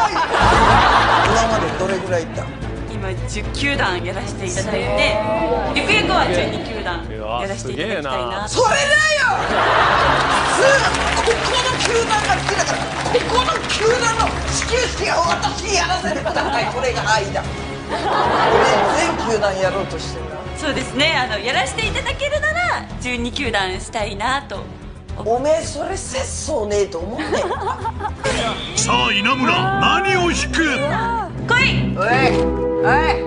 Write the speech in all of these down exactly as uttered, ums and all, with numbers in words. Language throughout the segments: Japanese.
い。今までどれぐらいいった？ 今じゅっきゅうだんやらせていただいて、ゆくゆくはじゅうにきゅうだんやらせていただきたいな。 それだよ。普通ここの球団が好きだから、ここの球団の始球式が私にやらせてください。これが愛だ。全球団やろうとしてるな。 そうですね、あのやらせていただけるならじゅうにきゅうだんしたいなと。 おめえそれ節操ねえと思うね。 さあ稲村、何を引く？ 来い。 おいおい、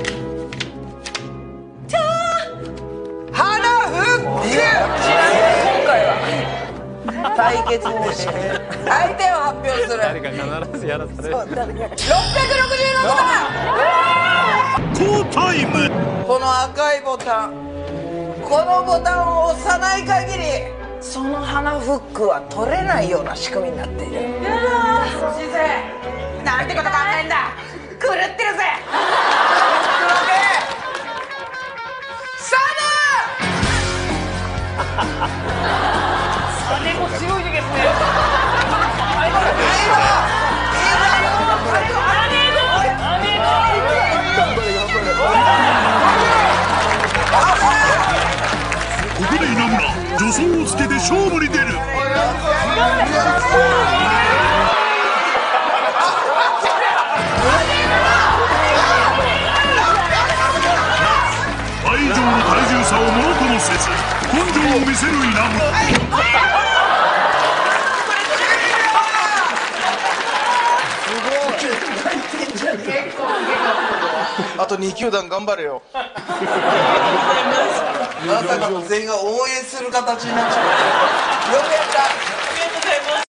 ちゃー花フック。ちなみに今回は対決をして相手を発表する。 誰か必ずやらされる。 ろっぴゃくろくじゅうろくばん好タイム。 この赤いボタン、このボタンを押さない限りその花フックは取れないような仕組みになっている。うわー、しずなんてこと考えんだ。狂ってるぜ。サナ姉も強いですね。 ここで稲村、助走をつけて勝負に出る。倍以上の体重差をものともせず根性を見せる稲村。 あとに球団頑張れよ。 あなた方全員が応援する形になっちゃう。よくやった。